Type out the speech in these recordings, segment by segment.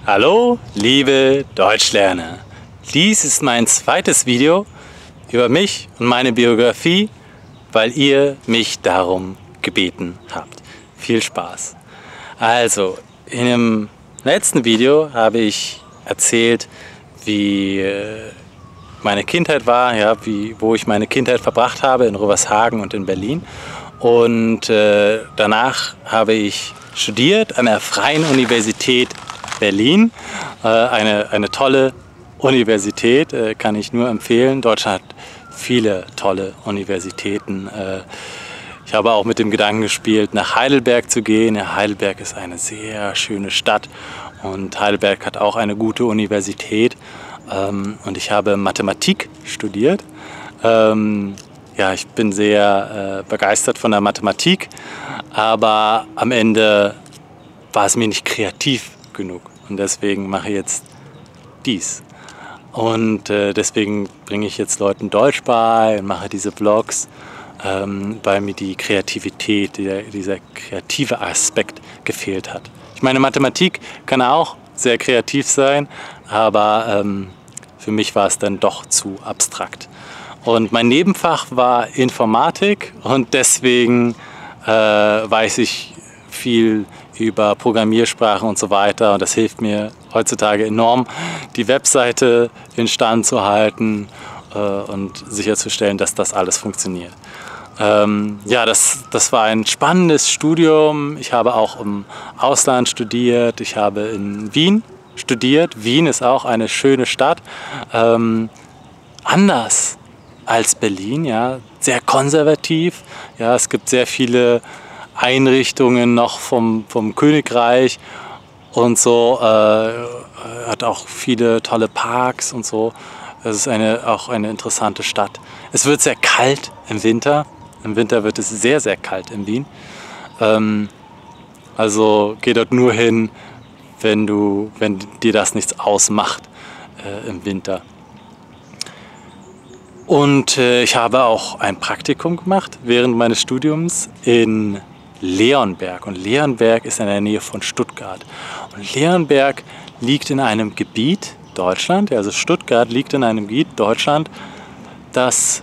Hallo, liebe Deutschlerner! Dies ist mein zweites Video über mich und meine Biografie, weil ihr mich darum gebeten habt. Viel Spaß! Also, in dem letzten Video habe ich erzählt, wie meine Kindheit war, ja, wo ich meine Kindheit verbracht habe in Rövershagen und in Berlin. Und danach habe ich studiert an der Freien Universität Berlin, eine tolle Universität, kann ich nur empfehlen. Deutschland hat viele tolle Universitäten. Ich habe auch mit dem Gedanken gespielt, nach Heidelberg zu gehen. Ja, Heidelberg ist eine sehr schöne Stadt und Heidelberg hat auch eine gute Universität. Und ich habe Mathematik studiert. Ja, ich bin sehr begeistert von der Mathematik, aber am Ende war es mir nicht kreativ genug und deswegen mache ich jetzt dies. Und deswegen bringe ich jetzt Leuten Deutsch bei und mache diese Vlogs, weil mir die Kreativität, dieser kreative Aspekt gefehlt hat. Ich meine, Mathematik kann auch sehr kreativ sein, aber für mich war es dann doch zu abstrakt. Und mein Nebenfach war Informatik und deswegen weiß ich viel über Programmiersprachen und so weiter. Und das hilft mir heutzutage enorm, die Webseite instand zu halten und sicherzustellen, dass das alles funktioniert. Ja, das war ein spannendes Studium. Ich habe auch im Ausland studiert. Ich habe in Wien studiert. Wien ist auch eine schöne Stadt. Anders als Berlin, ja, sehr konservativ. Ja, es gibt sehr viele Einrichtungen noch vom Königreich und so, hat auch viele tolle Parks und so. Es ist auch eine interessante Stadt. Es wird sehr kalt im Winter. Im Winter wird es sehr, sehr kalt in Wien. Also geh dort nur hin, wenn dir das nichts ausmacht im Winter. Und ich habe auch ein Praktikum gemacht während meines Studiums in Leonberg. Und Leonberg ist in der Nähe von Stuttgart. Und Leonberg liegt in einem Gebiet Deutschland, also Stuttgart liegt in einem Gebiet Deutschland, das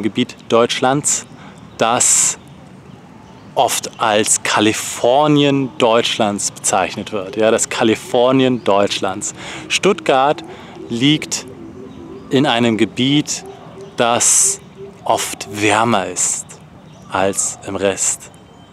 oft als Kalifornien Deutschlands bezeichnet wird. Ja, das Kalifornien Deutschlands. Stuttgart liegt in einem Gebiet, das oft wärmer ist als im Rest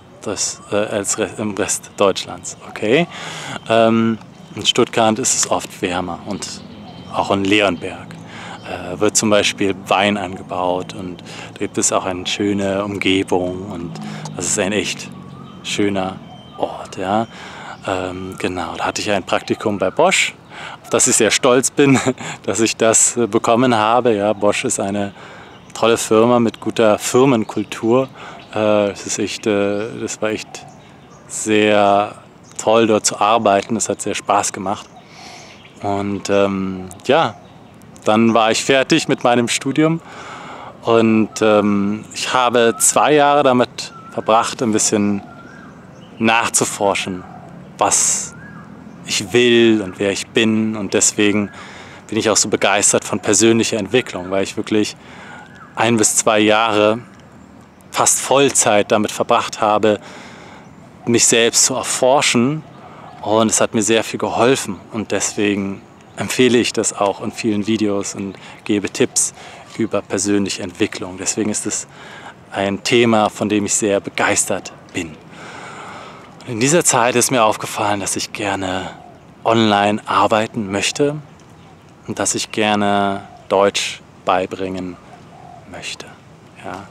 Deutschlands. Okay? In Stuttgart ist es oft wärmer und auch in Leonberg wird zum Beispiel Wein angebaut und da gibt es auch eine schöne Umgebung und das ist ein echt schöner Ort. Ja? Genau, da hatte ich ein Praktikum bei Bosch, auf das ich sehr stolz bin, dass ich das bekommen habe. Ja, Bosch ist eine tolle Firma mit guter Firmenkultur. Das war echt sehr toll, dort zu arbeiten. Das hat sehr Spaß gemacht. Und ja, dann war ich fertig mit meinem Studium und ich habe 2 Jahre damit verbracht, ein bisschen nachzuforschen, was ich will und wer ich bin. Und deswegen bin ich auch so begeistert von persönlicher Entwicklung, weil ich wirklich 1 bis 2 Jahre fast Vollzeit damit verbracht habe, mich selbst zu erforschen. Und es hat mir sehr viel geholfen. Und deswegen empfehle ich das auch in vielen Videos und gebe Tipps über persönliche Entwicklung. Deswegen ist es ein Thema, von dem ich sehr begeistert bin. Und in dieser Zeit ist mir aufgefallen, dass ich gerne online arbeiten möchte und dass ich gerne Deutsch beibringen möchte. Ja.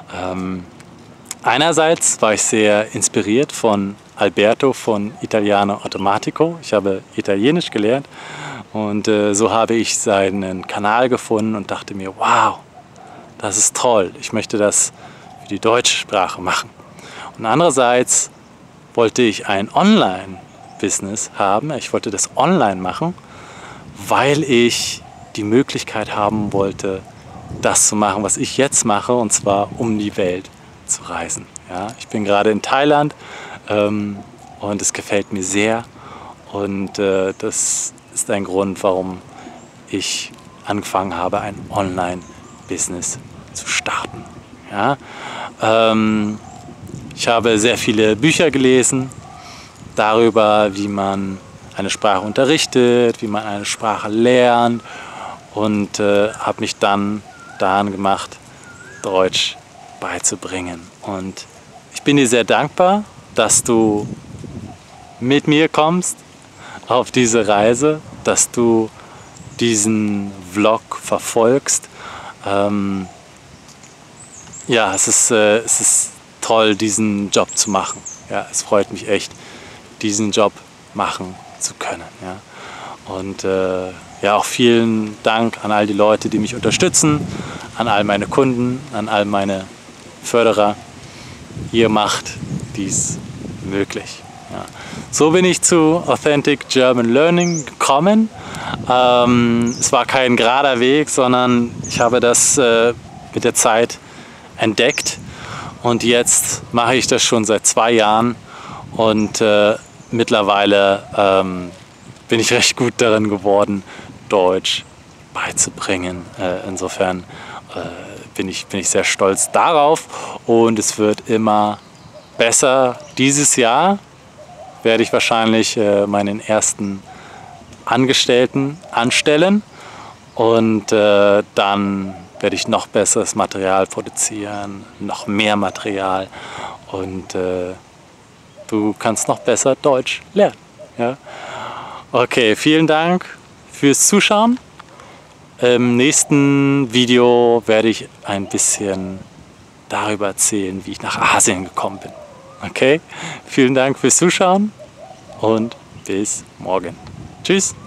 Einerseits war ich sehr inspiriert von Alberto von Italiano Automatico. Ich habe Italienisch gelernt und so habe ich seinen Kanal gefunden und dachte mir, wow, das ist toll. Ich möchte das für die deutsche Sprache machen. Und andererseits wollte ich ein Online-Business haben. Ich wollte das online machen, weil ich die Möglichkeit haben wollte, das zu machen, was ich jetzt mache, und zwar um die Welt zu reisen. Ja, ich bin gerade in Thailand und es gefällt mir sehr Und das ist ein Grund, warum ich angefangen habe, ein Online-Business zu starten. Ja? Ich habe sehr viele Bücher gelesen darüber, wie man eine Sprache unterrichtet, wie man eine Sprache lernt und habe mich dann daran gemacht, Deutsch beizubringen. Und ich bin dir sehr dankbar, dass du mit mir kommst auf diese Reise, dass du diesen Vlog verfolgst. Ja, es ist toll, diesen Job zu machen. Ja, es freut mich echt, diesen Job machen zu können. Ja. Und ja, auch vielen Dank an all die Leute, die mich unterstützen, an all meine Kunden, an all meine Förderer. Ihr macht dies möglich. Ja. So bin ich zu Authentic German Learning gekommen. Es war kein gerader Weg, sondern ich habe das mit der Zeit entdeckt und jetzt mache ich das schon seit 2 Jahren und mittlerweile bin ich recht gut darin geworden, Deutsch beizubringen. Insofern bin ich sehr stolz darauf und es wird immer besser. Dieses Jahr werde ich wahrscheinlich meinen ersten Angestellten anstellen und dann werde ich noch besseres Material produzieren, noch mehr Material und du kannst noch besser Deutsch lernen. Ja? Okay, vielen Dank fürs Zuschauen. Im nächsten Video werde ich ein bisschen darüber erzählen, wie ich nach Asien gekommen bin. Okay, vielen Dank fürs Zuschauen und bis morgen. Tschüss.